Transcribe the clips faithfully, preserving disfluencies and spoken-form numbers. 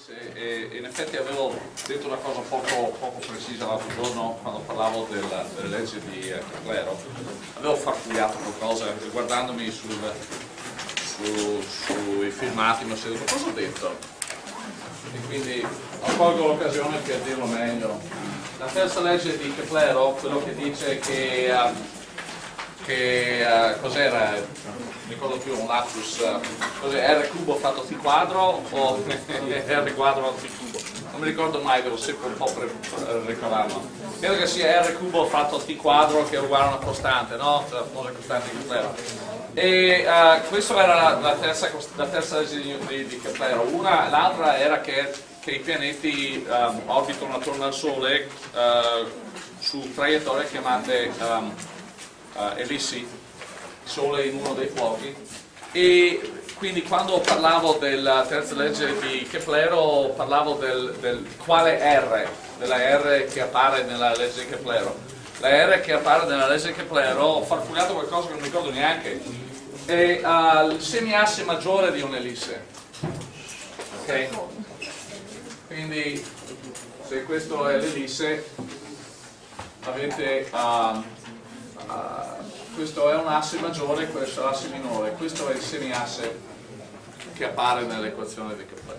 elisse e, e in effetti avevo detto una cosa poco, poco precisa l'altro giorno quando parlavo della, delle leggi di Keplero. Avevo farfugliato qualcosa guardandomi sul, su, sui filmati, mi ho detto cosa ho detto? E quindi colgo l'occasione per dirlo meglio. La terza legge di Keplero, quello che dice che, uh, che uh, cos'era? Non ricordo più, un lapsus, uh, cos'è? R cubo fatto T quadro o R quadro T cubo? Non mi ricordo mai, devo sempre un po' per ricordarlo. Credo che sia R cubo fatto T quadro che è uguale a una costante, no? La famosa costante di Keplero. E uh, questa era la, la, terza, la terza legge di, di, di Keplero. Una, l'altra era che, che i pianeti um, orbitano attorno al Sole uh, su traiettorie chiamate um, uh, ellissi, Sole in uno dei fuochi, e quindi quando parlavo della terza legge di Keplero parlavo del, del quale R, della R che appare nella legge di Keplero. La R che appare nella legge di Keplero, ho farfugliato qualcosa che non mi ricordo neanche, è uh, il semiasse maggiore di un'ellisse. Ok? Quindi se questo è l'ellisse avete uh, uh, questo è un asse maggiore, questo è l'asse minore, questo è il semiasse che appare nell'equazione di Keplero.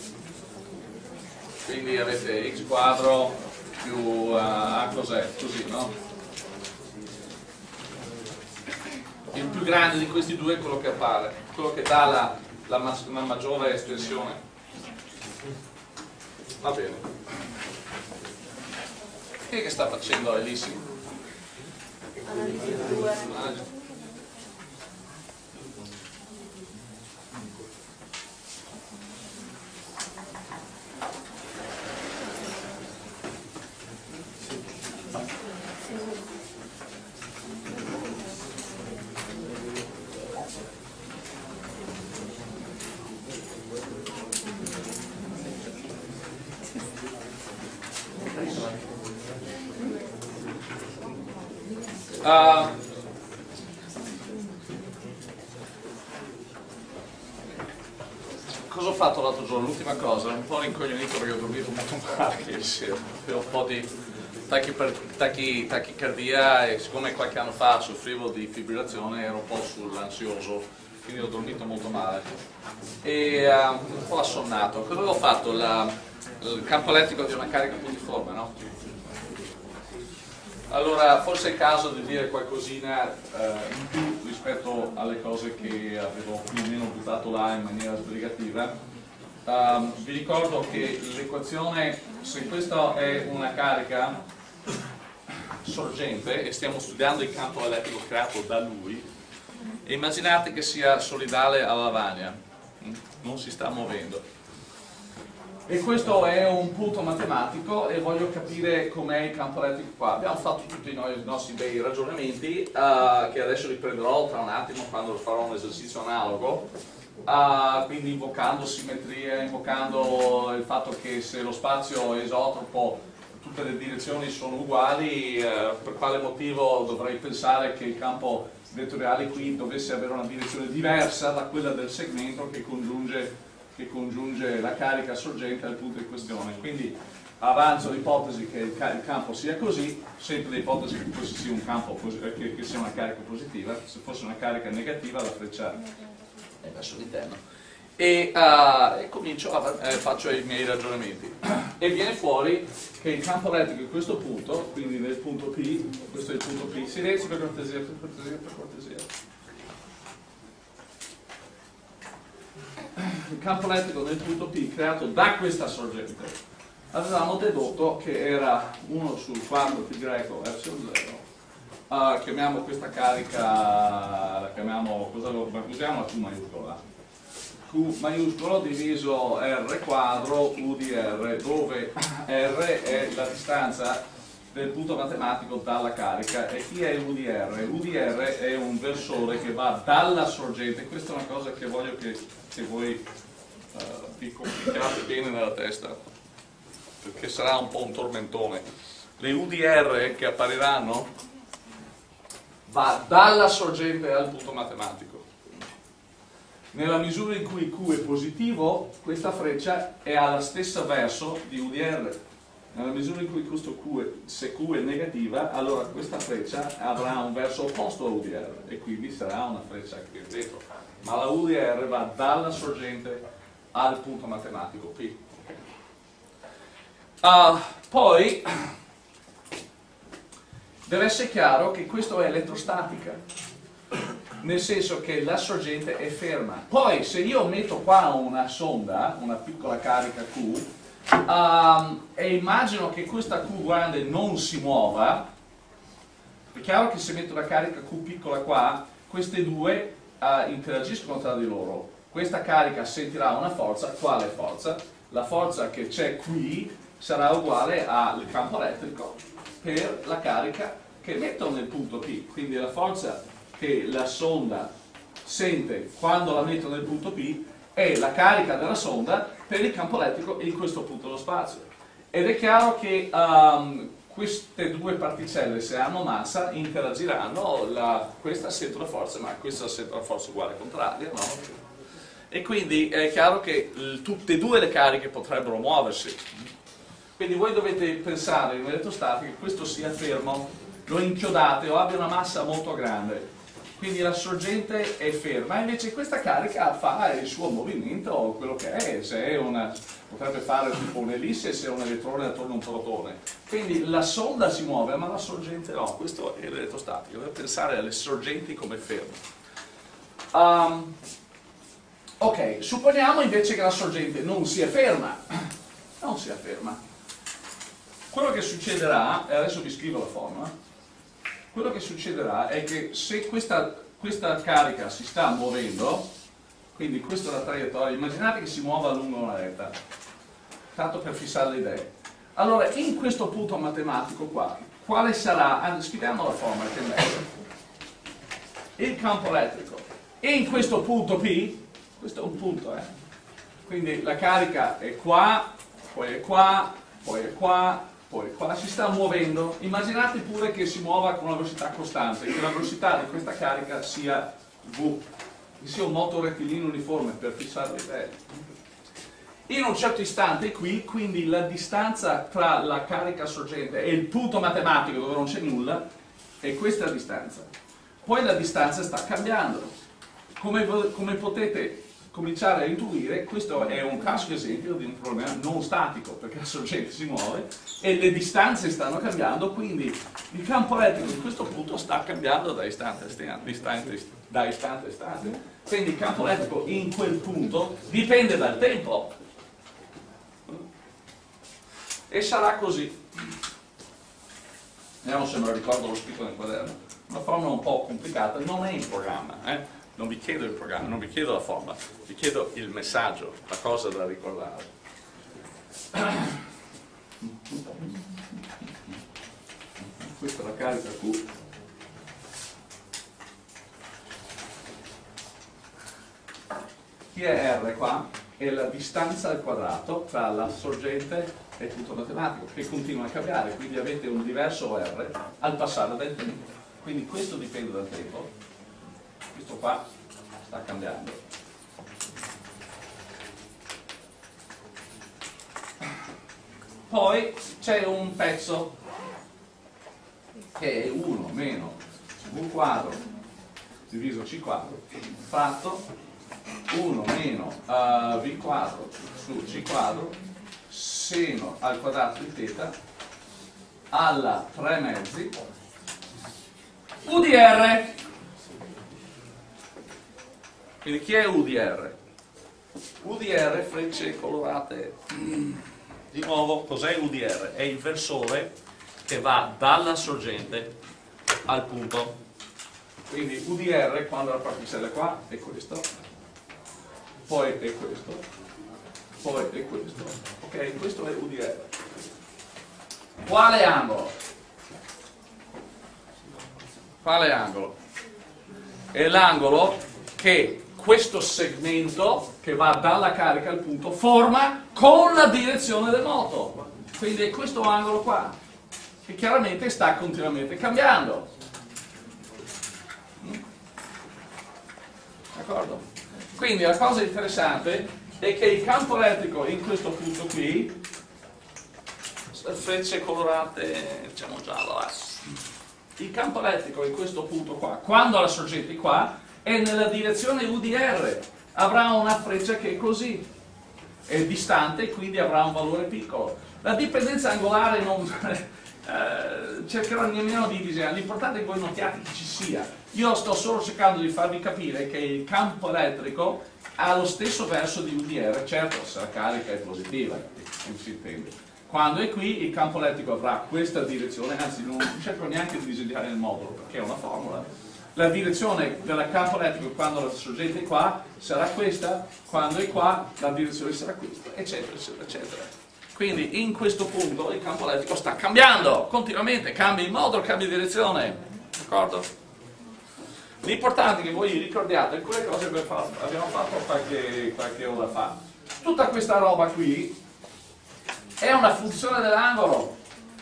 Quindi avete x quadro più uh, a cos'è? Così, no? Il più grande di questi due è quello che appare, quello che dà la, la, ma la maggiore estensione. Va bene. Chi è che sta facendo l'ellisse? Uh, cosa ho fatto l'altro giorno? L'ultima cosa, un po' rincoglionito perché ho dormito molto male ieri sera, avevo un po' di tachi, tachicardia e siccome qualche anno fa soffrivo di fibrillazione ero un po' sull'ansioso, quindi ho dormito molto male e uh, un po' assonnato. Cosa avevo fatto? La, il campo elettrico di una carica puntiforme, no? Allora, forse è il caso di dire qualcosina eh, in più rispetto alle cose che avevo più o meno buttato là in maniera sbrigativa. Um, vi ricordo che l'equazione, se questa è una carica sorgente e stiamo studiando il campo elettrico creato da lui, immaginate che sia solidale alla lavagna, non si sta muovendo. E questo è un punto matematico e voglio capire com'è il campo elettrico qua. Abbiamo fatto tutti noi i nostri bei ragionamenti uh, che adesso riprenderò tra un attimo quando farò un esercizio analogo, uh, quindi invocando simmetria, invocando il fatto che se lo spazio è isotropo tutte le direzioni sono uguali, uh, per quale motivo dovrei pensare che il campo vettoriale qui dovesse avere una direzione diversa da quella del segmento che congiunge che congiunge la carica sorgente al punto in questione. Quindi avanzo l'ipotesi che il, il campo sia così, sempre l'ipotesi che questo sia un campo che, che sia una carica positiva, se fosse una carica negativa la freccia è verso l'interno. E, uh, e comincio a eh, faccio i miei ragionamenti. E viene fuori che il campo elettrico in questo punto, quindi nel punto P, questo è il punto P, silenzio per cortesia, per cortesia, per cortesia. Il campo elettrico nel punto P creato da questa sorgente avevamo dedotto che era uno sul quadro pi greco epsilon zero, uh, chiamiamo questa carica, la chiamiamo, cosa lo usiamo? La Q maiuscola, Q maiuscolo diviso R quadro U di R, dove R è la distanza del punto matematico dalla carica. E chi è U di R? U di R è un versore che va dalla sorgente. Questa è una cosa che voglio che, che voi uh, vi complicate bene nella testa, perché sarà un po' un tormentone. Le U di R che appariranno va dalla sorgente al punto matematico. nella misura in cui Q è positivo, questa freccia è allo stesso verso di U D R. Nella misura in cui questo Q è, se Q è negativa, allora questa freccia avrà un verso opposto a U D R e quindi sarà una freccia qui dentro. Ma la U D R va dalla sorgente al punto matematico P. Uh, poi deve essere chiaro che questo è elettrostatica, nel senso che la sorgente è ferma. Poi se io metto qua una sonda, una piccola carica Q, um, e immagino che questa Q grande non si muova, è chiaro che se metto una carica Q piccola qua, queste due uh, interagiscono tra di loro. Questa carica sentirà una forza. Quale forza? La forza che c'è qui sarà uguale al campo elettrico per la carica che metto nel punto P. Quindi la forza che la sonda sente quando la metto nel punto P è la carica della sonda per il campo elettrico in questo punto dello spazio. Ed è chiaro che um, queste due particelle, se hanno massa, interagiranno, la, questa sente una forza, ma questa sente una forza uguale contraria, no? E quindi è chiaro che l, tutte e due le cariche potrebbero muoversi. Quindi voi dovete pensare in elettrostatica che questo sia fermo, lo inchiodate o abbia una massa molto grande. Quindi la sorgente è ferma, invece questa carica fa il suo movimento, quello che è, se è una, potrebbe fare tipo un'ellisse se è un elettrone attorno a un protone. Quindi la sonda si muove, ma la sorgente no, questo è l'elettrostatica, dovete pensare alle sorgenti come ferme. Um, ok, supponiamo invece che la sorgente non sia ferma, non sia ferma. Quello che succederà, e adesso vi scrivo la formula, quello che succederà è che se questa, questa carica si sta muovendo, quindi questa è la traiettoria, immaginate che si muova lungo una retta, tanto per fissare le idee. Allora, in questo punto matematico qua, quale sarà, ah, scriviamo la formula che è meglio, il campo elettrico. E in questo punto P, questo è un punto, eh? Quindi la carica è qua, poi è qua, poi è qua, poi qua si sta muovendo. Immaginate pure che si muova con una velocità costante, che la velocità di questa carica sia V, che sia un moto rettilineo uniforme per fissare le idee. In un certo istante qui, quindi la distanza tra la carica sorgente e il punto matematico dove non c'è nulla è questa distanza. Poi la distanza sta cambiando. Come, come potete cominciare a intuire, questo è un classico esempio di un problema non statico, perché la sorgente si muove e le distanze stanno cambiando, quindi il campo elettrico in questo punto sta cambiando da istante a istante, da istante a istante. Quindi il campo elettrico in quel punto dipende dal tempo e sarà così. Vediamo se me lo ricordo, lo scritto nel quaderno. Una formula un po' complicata, non è in programma, eh? Non vi chiedo il programma, non vi chiedo la formula, vi chiedo il messaggio, la cosa da ricordare. Questa è la carica Q. Chi è R qua? È la distanza al quadrato tra la sorgente e il punto matematico, che continua a cambiare, quindi avete un diverso R al passare del tempo. Quindi questo dipende dal tempo. Questo qua sta cambiando. Poi c'è un pezzo che è uno meno V quadro diviso C quadro fatto uno meno uh, V quadro su C quadro seno al quadrato di θ alla tre mezzi U D R. Quindi chi è U D R? U D R, frecce colorate. Di nuovo, cos'è U D R? È il versore che va dalla sorgente al punto. Quindi U D R, quando la particella è qua, è questo, poi è questo, poi è questo. Ok, questo è U D R. Quale angolo? Quale angolo? È l'angolo che questo segmento che va dalla carica al punto forma con la direzione del moto. Quindi è questo angolo qua, che chiaramente sta continuamente cambiando. D'accordo? Quindi la cosa interessante è che il campo elettrico in questo punto qui, frecce colorate, diciamo giallo, il campo elettrico in questo punto qua, quando la sorgente qua, è nella direzione U D R, avrà una freccia che è così, è distante e quindi avrà un valore piccolo. La dipendenza angolare non eh, cercherò nemmeno di disegnare, l'importante è che voi notiate che ci sia. Io sto solo cercando di farvi capire che il campo elettrico ha lo stesso verso di U D R, certo se la carica è positiva, non si intende. Quando è qui il campo elettrico avrà questa direzione, anzi non cerco neanche di disegnare il modulo perché è una formula. La direzione del campo elettrico quando la sorgente è qua sarà questa, quando è qua la direzione sarà questa, eccetera, eccetera, eccetera. Quindi in questo punto il campo elettrico sta cambiando continuamente, cambia il modulo, cambia direzione, d'accordo? L'importante è che voi ricordiate alcune cose che abbiamo fatto qualche, qualche ora fa. Tutta questa roba qui è una funzione dell'angolo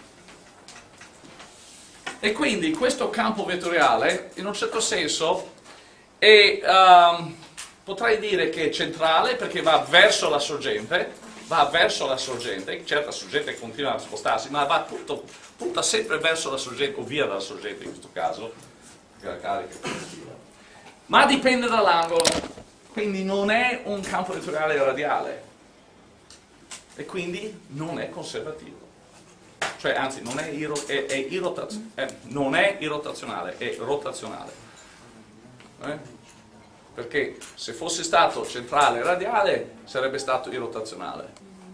e quindi questo campo vettoriale in un certo senso è, um, potrei dire che è centrale perché va verso la sorgente, va verso la sorgente, certo la sorgente continua a spostarsi, ma va tutto, punta sempre verso la sorgente o via dalla sorgente in questo caso, perché la carica è positiva. Ma dipende dall'angolo, quindi non è un campo vettoriale radiale. E quindi non è conservativo, cioè anzi non è, iro, è, è, irrotaz, è non è irrotazionale, è rotazionale, eh? Perché se fosse stato centrale e radiale sarebbe stato irrotazionale,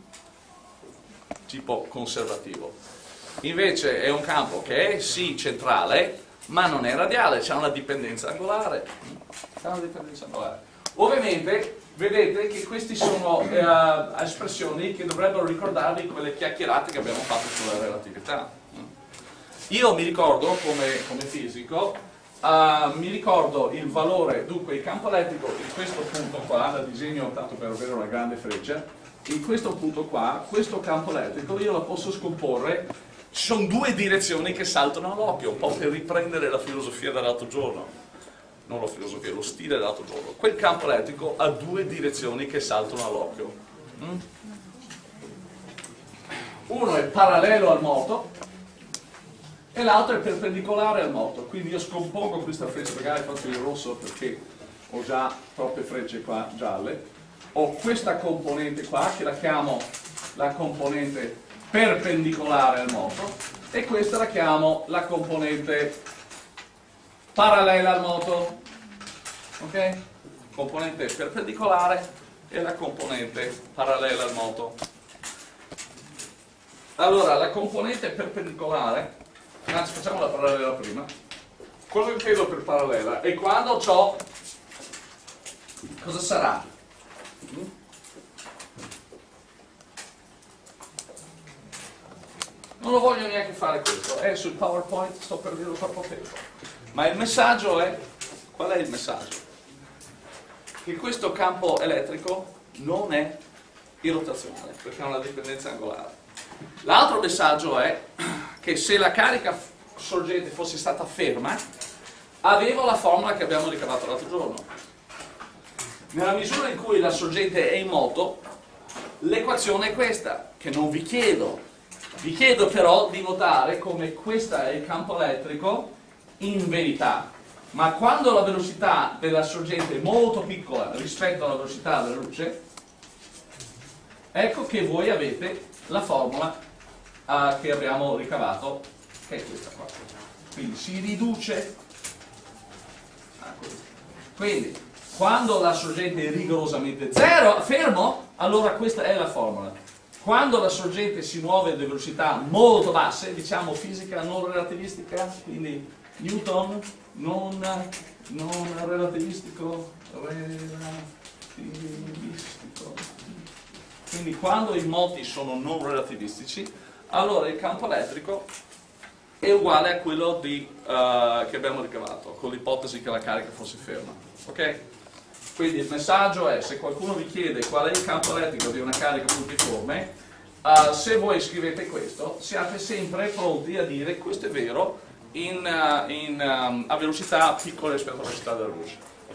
tipo conservativo. Invece è un campo che è sì centrale ma non è radiale, c'è una dipendenza angolare, c'è una dipendenza angolare. Ovviamente vedete che queste sono eh, espressioni che dovrebbero ricordarvi quelle chiacchierate che abbiamo fatto sulla relatività. Io mi ricordo, come, come fisico, uh, mi ricordo il valore, dunque il campo elettrico in questo punto qua, la disegno tanto per avere una grande freccia, in questo punto qua, questo campo elettrico io lo posso scomporre, ci sono due direzioni che saltano all'occhio, un po' per riprendere la filosofia dell'altro giorno. Non la filosofia, lo stile dell'altro giorno. Quel campo elettrico ha due direzioni che saltano all'occhio. Mm? Uno è parallelo al moto e l'altro è perpendicolare al moto. Quindi io scompongo questa freccia, magari faccio il rosso perché ho già troppe frecce qua gialle. Ho questa componente qua che la chiamo la componente perpendicolare al moto e questa la chiamo la componente parallela al moto, ok? Componente perpendicolare e la componente parallela al moto. Allora, la componente perpendicolare, anzi facciamo la parallela prima. Cosa intendo per parallela? E quando ciò, cosa sarà? Non lo voglio neanche fare questo, è sul PowerPoint, sto perdendo troppo tempo. Ma il messaggio è, qual è il messaggio? Che questo campo elettrico non è irrotazionale, perché ha una dipendenza angolare. L'altro messaggio è che se la carica sorgente fosse stata ferma, avevo la formula che abbiamo ricavato l'altro giorno. Nella misura in cui la sorgente è in moto, l'equazione è questa, che non vi chiedo. Vi chiedo però di notare come questo è il campo elettrico in verità, ma quando la velocità della sorgente è molto piccola rispetto alla velocità della luce, ecco che voi avete la formula uh, che abbiamo ricavato, che è questa qua. Quindi si riduce a questo. Quindi quando la sorgente è rigorosamente zero, fermo, allora questa è la formula. Quando la sorgente si muove a velocità molto basse, diciamo fisica non relativistica, quindi Newton non, non relativistico, relativistico. Quindi quando i moti sono non relativistici, allora il campo elettrico è uguale a quello di, uh, che abbiamo ricavato, con l'ipotesi che la carica fosse ferma. Ok? Quindi il messaggio è, se qualcuno vi chiede qual è il campo elettrico di una carica multiforme, uh, se voi scrivete questo, siate sempre pronti a dire questo è vero, In, uh, in, um, a velocità piccole rispetto alla velocità della luce. Okay.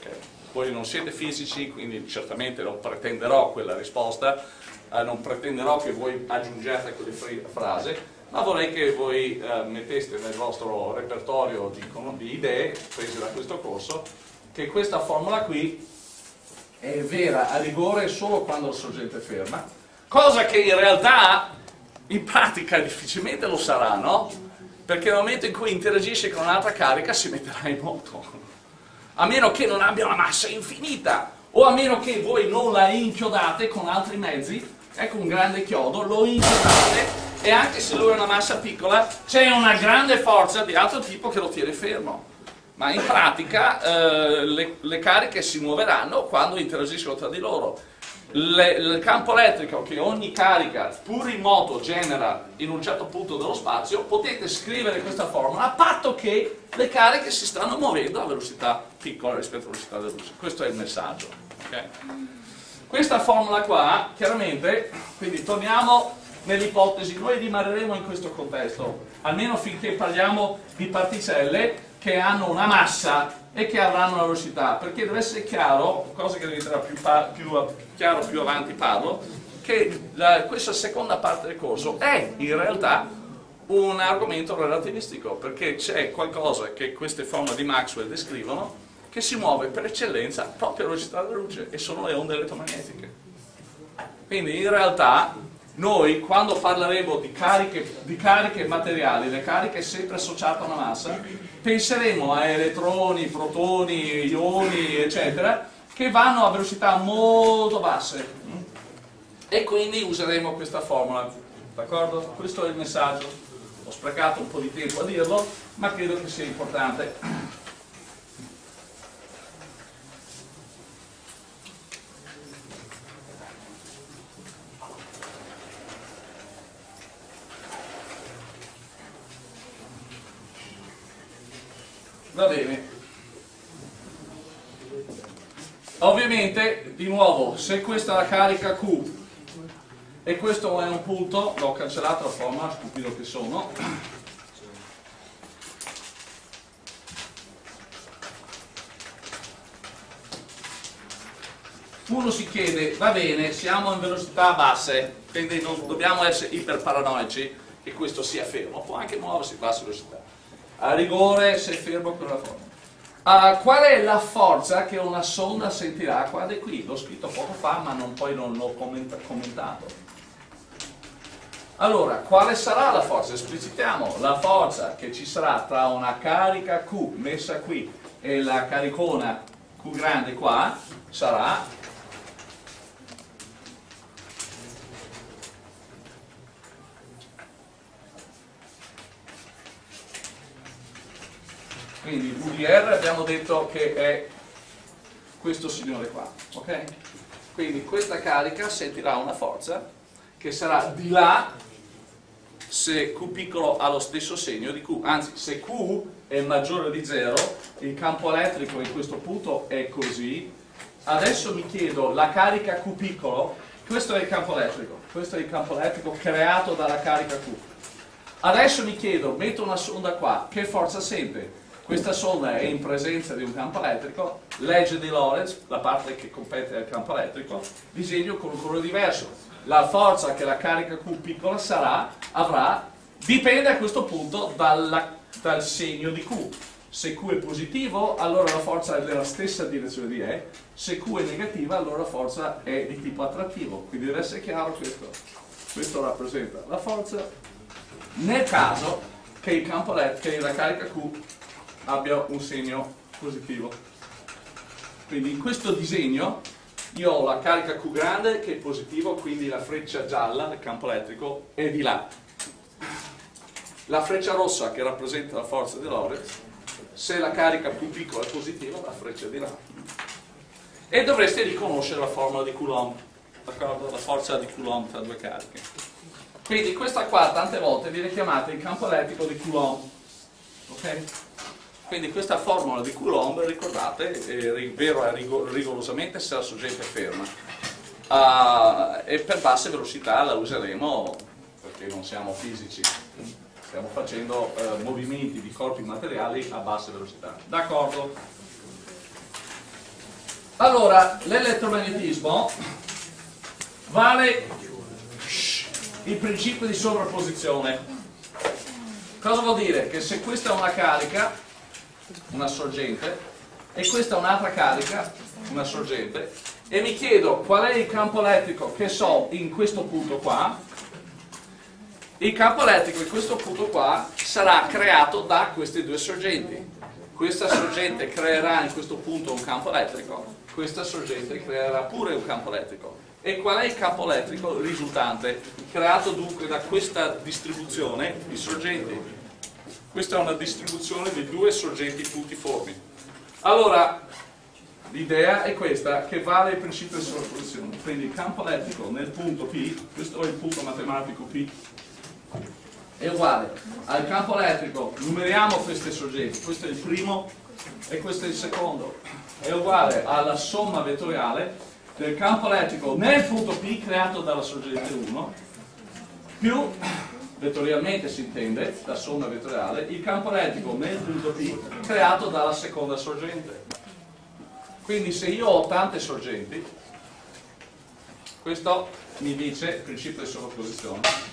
voi non siete fisici, quindi certamente non pretenderò quella risposta, eh, non pretenderò che voi aggiungete quelle frasi, ma vorrei che voi eh, metteste nel vostro repertorio di, di idee prese da questo corso che questa formula qui è vera a rigore solo quando il soggetto è ferma, cosa che in realtà in pratica difficilmente lo sarà, no? Perché nel momento in cui interagisce con un'altra carica si metterà in moto, a meno che non abbia una massa infinita, o a meno che voi non la inchiodate con altri mezzi, ecco un grande chiodo, lo inchiodate e anche se lui ha una massa piccola c'è una grande forza di altro tipo che lo tiene fermo. Ma in pratica eh, le, le cariche si muoveranno quando interagiscono tra di loro. Le, il campo elettrico che ogni carica, pur in moto, genera in un certo punto dello spazio, potete scrivere questa formula a patto che le cariche si stanno muovendo a velocità piccola rispetto alla velocità della luce. Questo è il messaggio. Okay? Questa formula qua, chiaramente, quindi torniamo nell'ipotesi, noi rimarremo in questo contesto, almeno finché parliamo di particelle che hanno una massa e che avranno una velocità, perché deve essere chiaro, cosa che diventerà più, più chiaro più avanti parlo, che la, questa seconda parte del corso è in realtà un argomento relativistico, perché c'è qualcosa che queste formule di Maxwell descrivono che si muove per eccellenza proprio alla velocità della luce, e sono le onde elettromagnetiche. Quindi in realtà noi quando parleremo di cariche, di cariche materiali, le cariche sempre associate a una massa, penseremo a elettroni, protoni, ioni, eccetera, che vanno a velocità molto basse. E quindi useremo questa formula, d'accordo? Questo è il messaggio. Ho sprecato un po' di tempo a dirlo, ma credo che sia importante. Va bene. Ovviamente, di nuovo, se questa è la carica Q e questo è un punto, l'ho cancellato la formula, stupido che sono, uno si chiede, va bene, siamo in velocità basse, quindi non dobbiamo essere iperparanoici che questo sia fermo, può anche muoversi a bassa velocità. A rigore se fermo con la forma. Uh, qual è la forza che una sonda sentirà? Guarda qui, l'ho scritto poco fa ma non, poi non l'ho commentato. Allora, quale sarà la forza? Esplicitiamo, la forza che ci sarà tra una carica Q messa qui e la caricona Q grande qua sarà quindi V D R abbiamo detto che è questo signore qua, ok? Quindi questa carica sentirà una forza che sarà di là se Q piccolo ha lo stesso segno di Q, anzi se Q è maggiore di zero, il campo elettrico in questo punto è così. Adesso mi chiedo, la carica Q piccolo, questo è il campo elettrico, questo è il campo elettrico creato dalla carica Q. Adesso mi chiedo, metto una sonda qua, che forza sente? Questa sonda è in presenza di un campo elettrico, legge di Lorentz, la parte che compete al campo elettrico, disegno con un colore diverso. La forza che la carica Q piccola sarà, avrà, dipende a questo punto dalla, dal segno di Q. Se Q è positivo, allora la forza è nella stessa direzione di E, se Q è negativa, allora la forza è di tipo attrattivo. Quindi deve essere chiaro questo. Questo rappresenta la forza nel caso che il campo elettrico, che la carica Q abbia un segno positivo. Quindi in questo disegno io ho la carica Q grande che è positivo, quindi la freccia gialla del campo elettrico è di là. La freccia rossa che rappresenta la forza di Lorentz, se la carica Q piccola è positiva, la freccia è di là. E dovreste riconoscere la formula di Coulomb, d'accordo? La forza di Coulomb tra due cariche. Quindi questa qua tante volte viene chiamata il campo elettrico di Coulomb, ok? Quindi questa formula di Coulomb, ricordate, è vero è rigorosamente se la sorgente è ferma. Uh, e per basse velocità la useremo perché non siamo fisici, stiamo facendo uh, movimenti di corpi materiali a basse velocità. D'accordo? Allora, l'elettromagnetismo vale il principio di sovrapposizione. Cosa vuol dire? Che se questa è una carica, una sorgente, e questa è un'altra carica, una sorgente, e mi chiedo qual è il campo elettrico che so in questo punto qua, il campo elettrico in questo punto qua sarà creato da queste due sorgenti. Questa sorgente creerà in questo punto un campo elettrico, questa sorgente creerà pure un campo elettrico. E qual è il campo elettrico risultante? Creato dunque da questa distribuzione di sorgenti. Questa è una distribuzione di due sorgenti puntiformi. Allora, l'idea è questa, che vale il principio di sovrapposizione. Quindi il campo elettrico nel punto P, questo è il punto matematico P, è uguale al campo elettrico, numeriamo queste sorgenti, questo è il primo e questo è il secondo, è uguale alla somma vettoriale del campo elettrico nel punto P creato dalla sorgente uno più, vettorialmente si intende, la somma vettoriale, il campo elettrico nel punto P creato dalla seconda sorgente. Quindi se io ho tante sorgenti, questo mi dice il principio di sovrapposizione.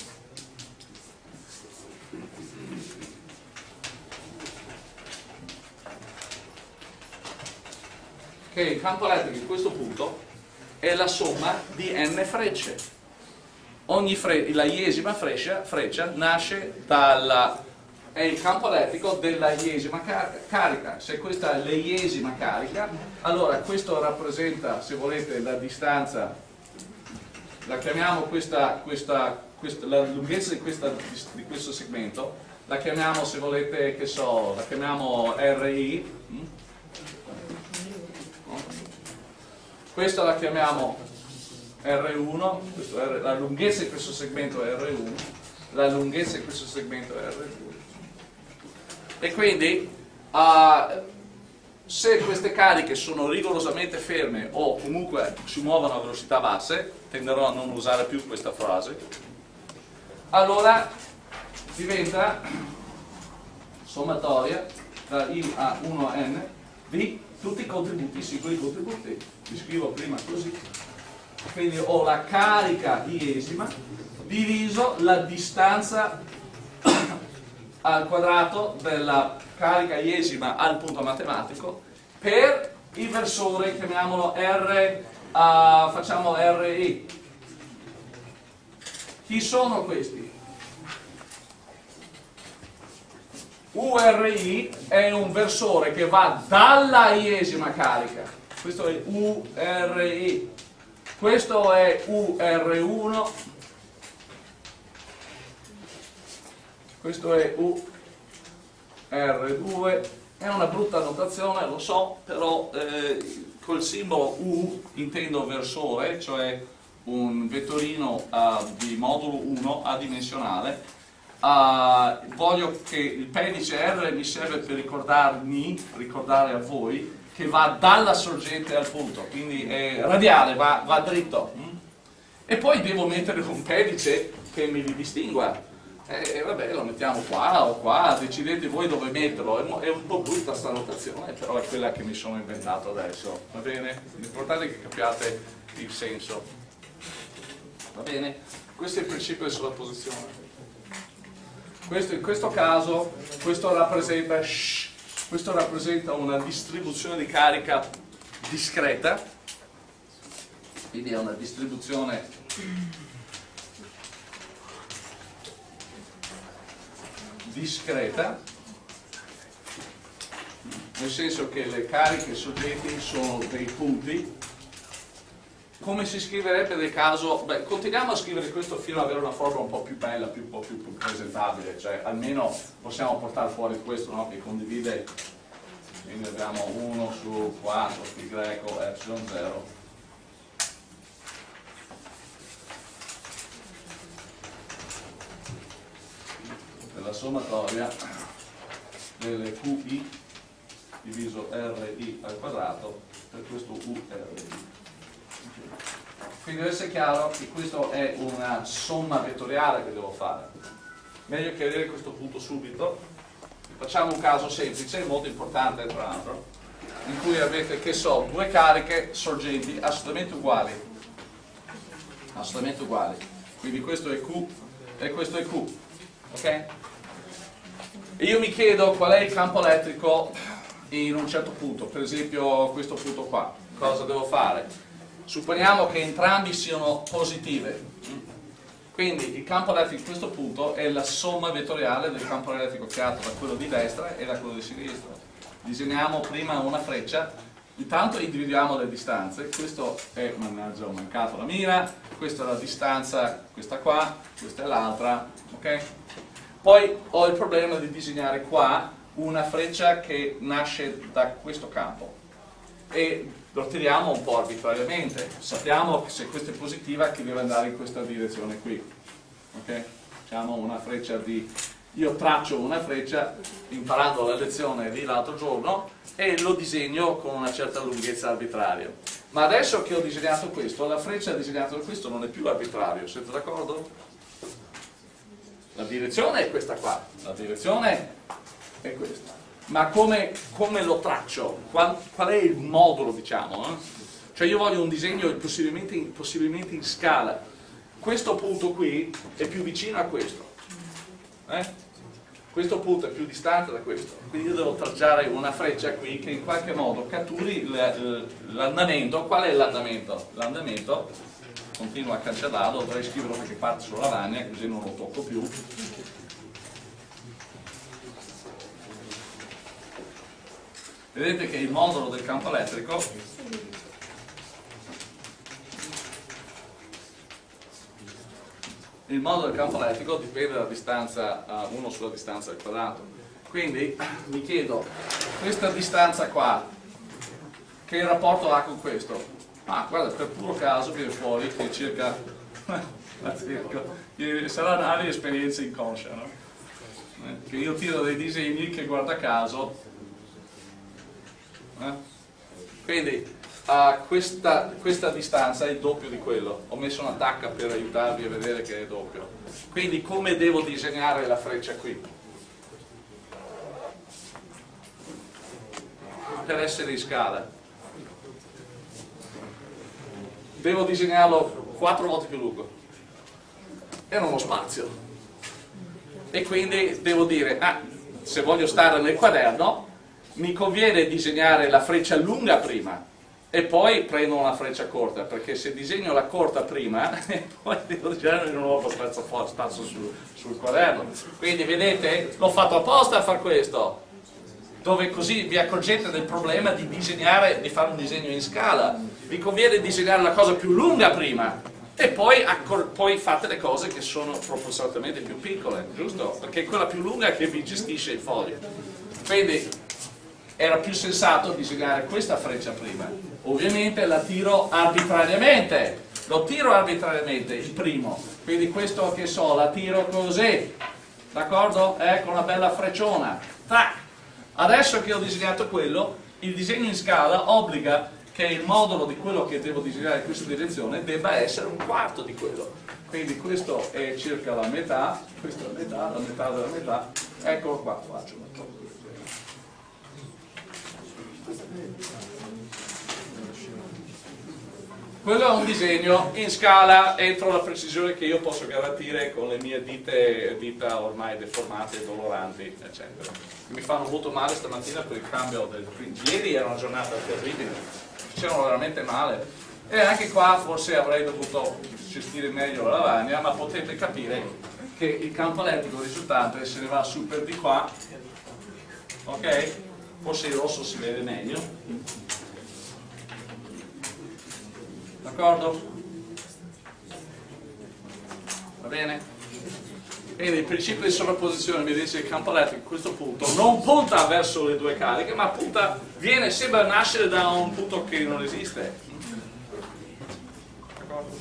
Che il campo elettrico in questo punto è la somma di n frecce. Ogni fre la iesima freccia, freccia nasce dalla è il campo elettrico della iesima car carica. Se questa è l'iesima carica, allora questo rappresenta, se volete, la distanza, la chiamiamo questa, questa, questa la lunghezza di, questa, di questo segmento, la chiamiamo, se volete, che so, la chiamiamo R I. Hm? Questa la chiamiamo R uno, questo è la lunghezza di questo segmento è R uno, la lunghezza di questo segmento è R due. E quindi uh, se queste cariche sono rigorosamente ferme o comunque si muovono a velocità basse, tenderò a non usare più questa frase, allora diventa sommatoria tra I a uno a n di tutti i contributi singoli contributi. Li scrivo prima così. Quindi ho la carica iesima diviso la distanza al quadrato della carica iesima al punto matematico per il versore, chiamiamolo R, uh, facciamo R I. Chi sono questi? U R I è un versore che va dalla iesima carica, questo è U R I, questo è U R uno, questo è U R due, è una brutta notazione, lo so, però eh, col simbolo U intendo versore, cioè un vettorino uh, di modulo uno adimensionale. Uh, voglio che il pedice R mi serve per ricordarmi, ricordare a voi, che va dalla sorgente al punto, quindi è radiale, va, va dritto. Mm? E poi devo mettere un pedice che mi li distingua. E eh, vabbè, lo mettiamo qua o qua, decidete voi dove metterlo. È un po' brutta sta notazione, però è quella che mi sono inventato adesso. Va bene? L'importante è che capiate il senso. Va bene? Questo è il principio di sovrapposizione. Questo, in questo caso questo rappresenta, shh, questo rappresenta una distribuzione di carica discreta, quindi è una distribuzione discreta, nel senso che le cariche sorgenti sono dei punti. Come si scriverebbe nel caso, beh, continuiamo a scrivere questo fino ad avere una forma un po' più bella, più, un po' più, più presentabile, cioè almeno possiamo portare fuori questo, no? Che condivide, quindi abbiamo uno su quattro pi greco epsilon zero. Della sommatoria delle Q I diviso R I al quadrato per questo U R I. Quindi deve essere chiaro che questo è una somma vettoriale che devo fare. Meglio che vedere questo punto subito. Facciamo un caso semplice, molto importante tra l'altro. in cui avete, che so, due cariche sorgenti assolutamente uguali, assolutamente uguali, quindi questo è Q e questo è Q, ok? E io mi chiedo qual è il campo elettrico in un certo punto, per esempio questo punto qua, cosa devo fare? Supponiamo che entrambi siano positive, quindi il campo elettrico in questo punto è la somma vettoriale del campo elettrico creato da quello di destra e da quello di sinistra. Disegniamo prima una freccia, intanto individuiamo le distanze, questo è, mannaggia ho mancato la mira, questa è la distanza, questa qua, questa è l'altra, ok? Poi ho il problema di disegnare qua una freccia che nasce da questo campo e lo tiriamo un po' arbitrariamente, sappiamo che se questa è positiva che deve andare in questa direzione qui, ok? Facciamo una freccia di... io traccio una freccia imparando la lezione di l'altro giorno e lo disegno con una certa lunghezza arbitraria, ma adesso che ho disegnato questo, la freccia disegnata da questo non è più arbitrario, siete d'accordo? La direzione è questa qua, la direzione è questa. Ma come, come lo traccio? Qual, qual è il modulo, diciamo? Eh? Cioè io voglio un disegno possibilmente in, possibilmente in scala. Questo punto qui è più vicino a questo. Eh? Questo punto è più distante da questo. Quindi io devo tracciare una freccia qui che in qualche modo catturi l'andamento. Qual è l'andamento? L'andamento, continuo a cancellarlo, dovrei scriverlo perché parte sulla lavagna, così non lo tocco più. Vedete che il modulo del campo elettrico il modulo del campo elettrico dipende dalla distanza uno sulla distanza al quadrato. Quindi mi chiedo, questa distanza qua, che rapporto ha con questo? Ah, guarda, per puro caso viene fuori che circa sarà un'area di esperienza inconscia, no? Che io tiro dei disegni che guarda caso. Eh? Quindi uh, questa, questa distanza è il doppio di quello. Ho messo una tacca per aiutarvi a vedere che è doppio. Quindi come devo disegnare la freccia qui? Per essere in scala devo disegnarlo quattro volte più lungo e non ho spazio, e quindi devo dire, ah, se voglio stare nel quaderno mi conviene disegnare la freccia lunga prima e poi prendo una freccia corta, perché se disegno la corta prima e poi devo disegnare non ho abbastanza spazio sul, sul quaderno. Quindi vedete, l'ho fatto apposta a fare questo, dove così vi accorgete del problema di disegnare, di fare un disegno in scala. Vi conviene disegnare la cosa più lunga prima e poi, poi fate le cose che sono proporzionalmente più piccole, giusto? Perché è quella più lunga che vi gestisce il foglio. Quindi era più sensato disegnare questa freccia prima. Ovviamente la tiro arbitrariamente, lo tiro arbitrariamente, il primo. Quindi questo che so, la tiro così, d'accordo? Eh, con una bella frecciona. Tac! Adesso che ho disegnato quello, il disegno in scala obbliga che il modulo di quello che devo disegnare in questa direzione debba essere un quarto di quello. Quindi questo è circa la metà, questa è la metà, la metà della metà. Eccolo qua, faccio una cosa. Quello è un disegno in scala entro la precisione che io posso garantire con le mie dite, dita ormai deformate e doloranti, eccetera. Mi fanno molto male stamattina per il cambio del print. Ieri era una giornata terribile, facevano veramente male. E anche qua forse avrei dovuto gestire meglio la lavagna, ma potete capire che il campo elettrico risultante se ne va su per di qua, ok? Forse il rosso si vede meglio. D'accordo? Va bene? Quindi il principio di sovrapposizione mi dice che il campo elettrico a questo punto non punta verso le due cariche, ma punta, viene, sembra nascere da un punto che non esiste. D'accordo?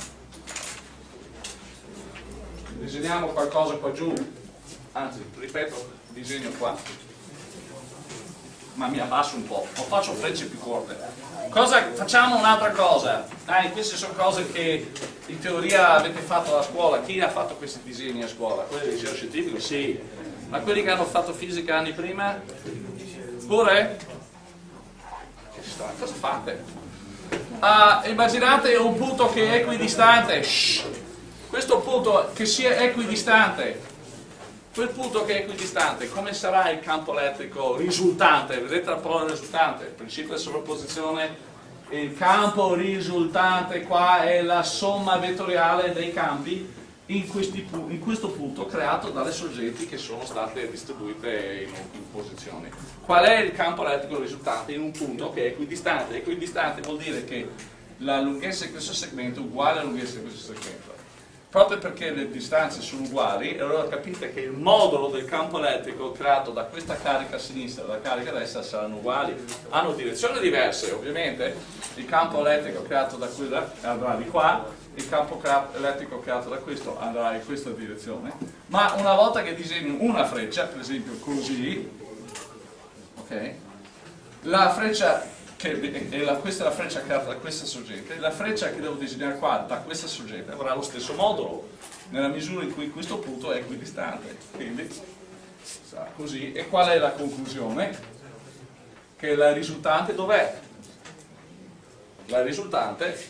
Disegniamo qualcosa qua giù, anzi, ripeto, disegno qua. Ma mi abbasso un po', o faccio frecce più corte. Cosa, facciamo un'altra cosa. Ah, queste sono cose che in teoria avete fatto a scuola. Chi ha fatto questi disegni a scuola? Quelli del liceo scientifico? Sì. Ma quelli che hanno fatto fisica anni prima? Pure? cosa fate? Uh, immaginate un punto che è equidistante, shh, questo punto che sia equidistante, quel punto che è equidistante, come sarà il campo elettrico risultante? Vedete la parola risultante, il principio di sovrapposizione, il campo risultante qua è la somma vettoriale dei campi in, questi, in questo punto creato dalle sorgenti che sono state distribuite in, in posizioni. Qual è il campo elettrico risultante in un punto che è equidistante? Equidistante vuol dire che la lunghezza di questo segmento è uguale alla lunghezza di questo segmento. Proprio perché le distanze sono uguali, allora capite che il modulo del campo elettrico creato da questa carica a sinistra e dalla carica a destra saranno uguali. Hanno direzioni diverse, ovviamente. Il campo elettrico creato da quella andrà di qua, il campo elettrico creato da questo andrà in questa direzione. Ma una volta che disegno una freccia, per esempio così, ok? La freccia che è la, questa è la freccia creata da questa sorgente, la freccia che devo disegnare qua da questa sorgente avrà lo stesso modulo nella misura in cui questo punto è equidistante, quindi sarà così. E qual è la conclusione? Che la risultante dov'è? La risultante,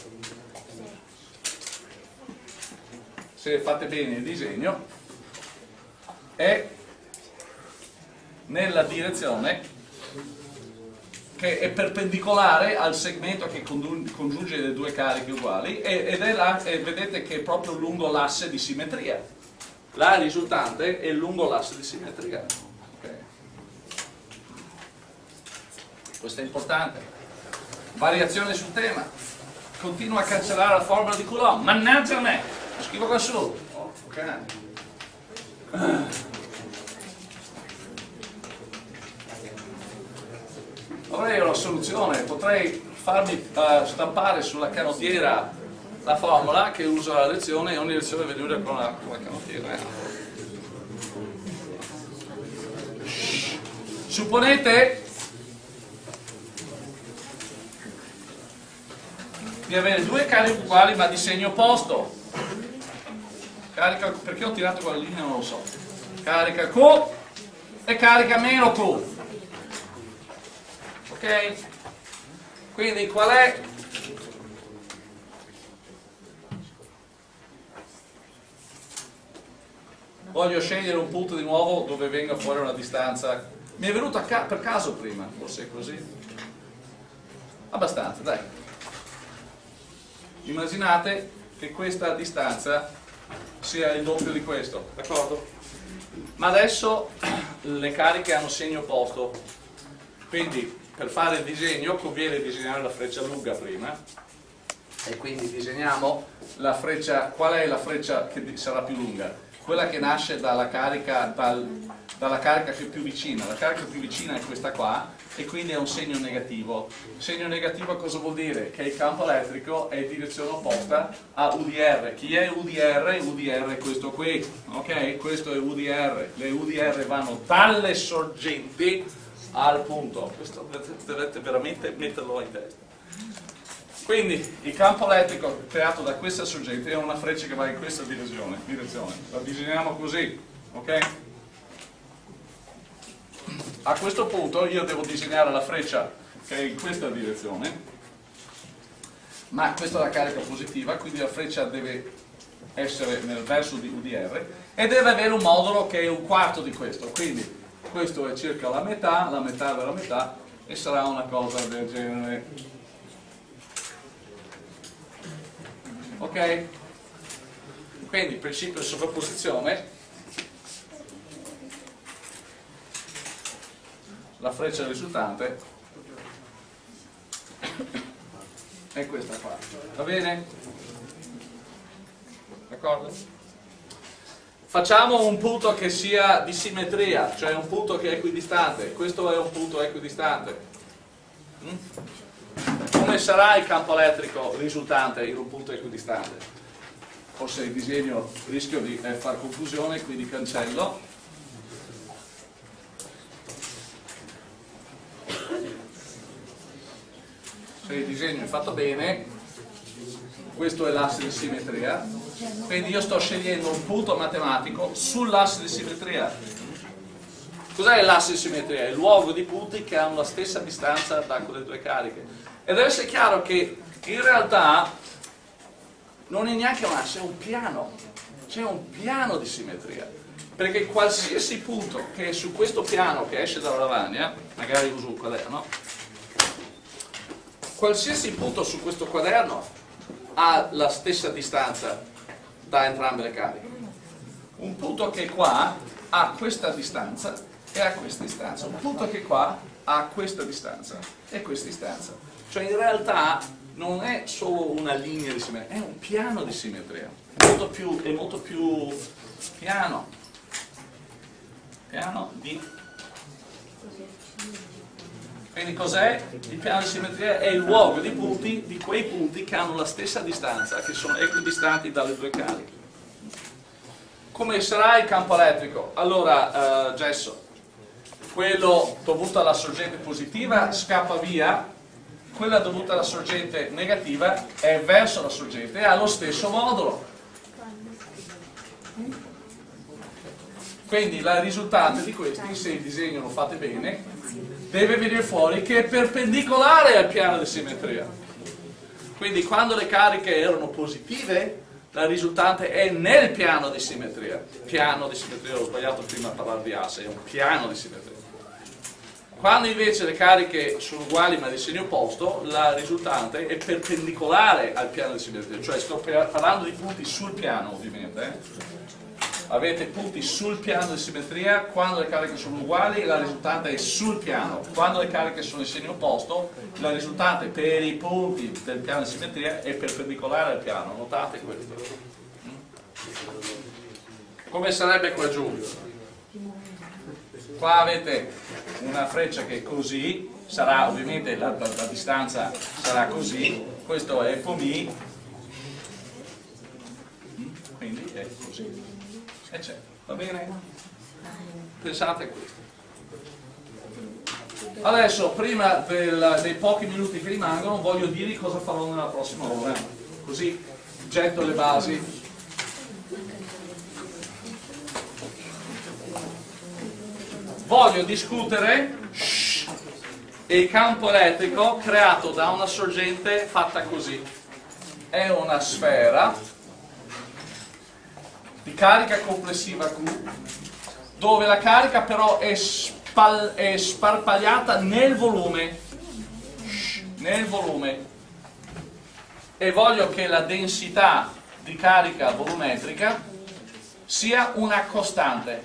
se fate bene il disegno, è nella direzione che è perpendicolare al segmento che congiunge le due cariche uguali ed è là, e vedete che è proprio lungo l'asse di simmetria. La risultante è lungo l'asse di simmetria. Okay. Questo è importante. Variazione sul tema. Continua a cancellare la formula di Coulomb. Mannaggia a me! Lo scrivo qua su. Oh, ok. Avrei una soluzione, potrei farmi uh, stampare sulla canottiera la formula che uso alla lezione e ogni lezione venire con la, con la canottiera. Supponete di avere due cariche uguali ma di segno opposto. Carica, perché ho tirato quella linea non lo so. Carica Q e carica meno Q. Ok? Quindi qual è? Voglio scegliere un punto di nuovo dove venga fuori una distanza. Mi è venuto a ca per caso prima, forse è così. Abbastanza, dai. Immaginate che questa distanza sia il doppio di questo, d'accordo? Ma adesso le cariche hanno segno opposto, quindi per fare il disegno conviene disegnare la freccia lunga prima e quindi disegniamo la freccia. Qual è la freccia che sarà più lunga? Quella che nasce dalla carica, dal, dalla carica che è più vicina. La carica più vicina è questa qua e quindi è un segno negativo. Segno negativo cosa vuol dire? Che il campo elettrico è in direzione opposta a U D R. Chi è U D R? U D R è questo qui, ok? Questo è U D R. Le U D R vanno dalle sorgenti al punto. Questo dovete veramente metterlo in testa. Quindi il campo elettrico creato da questa sorgente è una freccia che va in questa direzione, direzione. La disegniamo così, ok? A questo punto io devo disegnare la freccia che è in questa direzione, ma questa è la carica positiva, quindi la freccia deve essere nel verso di U D R e deve avere un modulo che è un quarto di questo, quindi questo è circa la metà, la metà della metà, e sarà una cosa del genere. Ok? Quindi il principio di sovrapposizione, la freccia risultante è questa qua. Va bene? D'accordo? Facciamo un punto che sia di simmetria, cioè un punto che è equidistante. Questo è un punto equidistante. Come sarà il campo elettrico risultante in un punto equidistante? Forse il disegno rischio di eh, far confusione, quindi cancello. Se il disegno è fatto bene, questo è l'asse di simmetria, quindi io sto scegliendo un punto matematico sull'asse di simmetria. Cos'è l'asse di simmetria? È il luogo di punti che hanno la stessa distanza da quelle due cariche. E deve essere chiaro che in realtà non è neanche un asse, è un piano. C'è un piano di simmetria. Perché qualsiasi punto che è su questo piano che esce dalla lavagna, magari uso un quaderno, qualsiasi punto su questo quaderno ha la stessa distanza da entrambe le cariche. Un punto che qua ha questa distanza e ha questa distanza, un punto che qua ha questa distanza e questa distanza. Cioè in realtà non è solo una linea di simmetria, è un piano di simmetria, è molto più, è molto più piano, piano di... Quindi cos'è? Il piano di simmetria è il luogo di punti, di quei punti che hanno la stessa distanza, che sono equidistanti dalle due cariche. Come sarà il campo elettrico? Allora, eh, gesso, quello dovuto alla sorgente positiva scappa via, quella dovuta alla sorgente negativa è verso la sorgente e ha lo stesso modulo. Quindi la risultante di questi, se il disegno lo fate bene, deve venire fuori che è perpendicolare al piano di simmetria. Quindi quando le cariche erano positive, la risultante è nel piano di simmetria. Piano di simmetria, ho sbagliato prima a parlare di asse, è un piano di simmetria. Quando invece le cariche sono uguali ma di segno opposto, la risultante è perpendicolare al piano di simmetria, cioè sto parlando di punti sul piano ovviamente. Eh? Avete punti sul piano di simmetria, quando le cariche sono uguali la risultante è sul piano, quando le cariche sono in segno opposto la risultante per i punti del piano di simmetria è perpendicolare al piano, notate questo. Come sarebbe qua giù? Qua avete una freccia che è così, sarà ovviamente la, la, la distanza sarà così, questo è Pomì, quindi è così. E c'è, va bene? Pensate a questo. Adesso, prima del, dei pochi minuti che rimangono, voglio dirvi cosa farò nella prossima ora, così getto le basi. Voglio discutere shh, il campo elettrico creato da una sorgente fatta così. È una sfera di carica complessiva Q, dove la carica però è, spal è sparpagliata nel volume, nel volume, e voglio che la densità di carica volumetrica sia una costante.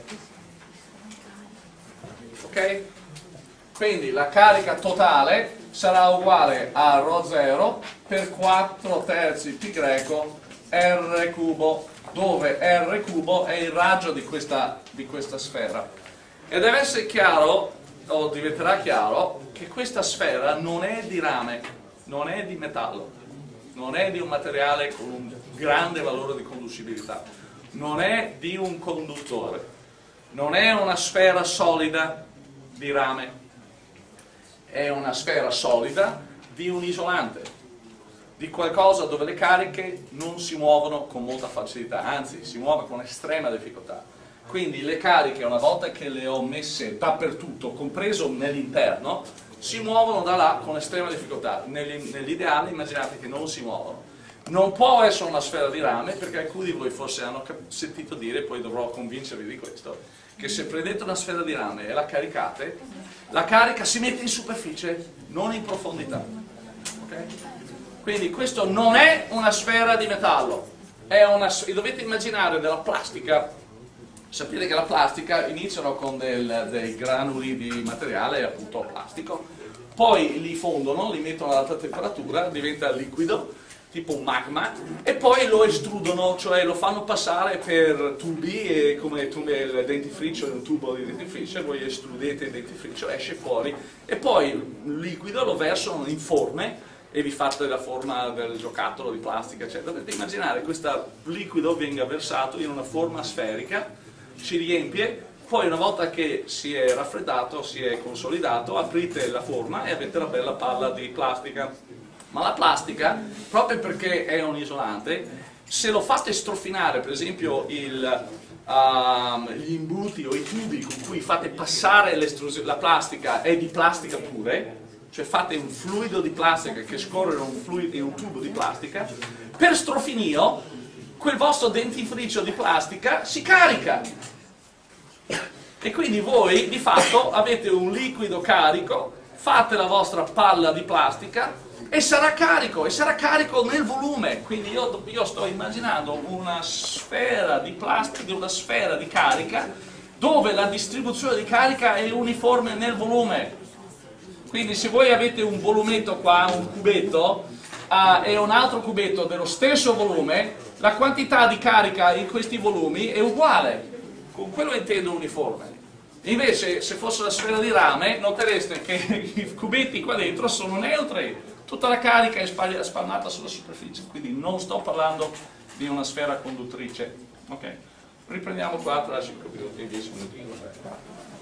Ok? Quindi la carica totale sarà uguale a ρ zero per quattro terzi pi greco R cubo, dove R cubo è il raggio di questa, di questa sfera. E deve essere chiaro, o diventerà chiaro, che questa sfera non è di rame, non è di metallo, non è di un materiale con un grande valore di conducibilità, non è di un conduttore, non è una sfera solida di rame, è una sfera solida di un isolante, di qualcosa dove le cariche non si muovono con molta facilità, anzi si muovono con estrema difficoltà. Quindi le cariche, una volta che le ho messe dappertutto, compreso nell'interno, si muovono da là con estrema difficoltà. Nell'ideale immaginate che non si muovono. Non può essere una sfera di rame, perché alcuni di voi forse hanno sentito dire, poi dovrò convincervi di questo, che se prendete una sfera di rame e la caricate, la carica si mette in superficie, non in profondità. Okay? Quindi questo non è una sfera di metallo, è una, dovete immaginare della plastica. Sapete che la plastica iniziano con del, dei granuli di materiale appunto plastico, poi li fondono, li mettono ad alta temperatura, diventa liquido, tipo un magma, e poi lo estrudono, cioè lo fanno passare per tubi, e come tu il dentifricio è un tubo di dentifricio, voi estrudete il dentifricio, esce fuori, e poi il liquido lo versano in forme, e vi fate la forma del giocattolo di plastica, eccetera. Dovete immaginare che questo liquido venga versato in una forma sferica, si riempie, poi una volta che si è raffreddato, si è consolidato, aprite la forma e avete la bella palla di plastica. Ma la plastica, proprio perché è un isolante, se lo fate strofinare, per esempio il, um, gli imbuti o i tubi con cui fate passare la plastica è di plastica pure, cioè fate un fluido di plastica che scorre in un, fluido, in un tubo di plastica, per strofinio quel vostro dentifricio di plastica si carica e quindi voi di fatto avete un liquido carico, fate la vostra palla di plastica e sarà carico, e sarà carico nel volume. Quindi io, io sto immaginando una sfera di plastica, una sfera di carica dove la distribuzione di carica è uniforme nel volume. Quindi se voi avete un volumetto qua, un cubetto, uh, e un altro cubetto dello stesso volume, la quantità di carica in questi volumi è uguale. Con quello intendo uniforme. Invece se fosse una sfera di rame notereste che i cubetti qua dentro sono neutri. Tutta la carica è spalmata sulla superficie, quindi non sto parlando di una sfera conduttrice. Ok, riprendiamo qua tra cinque minuti, dieci minuti.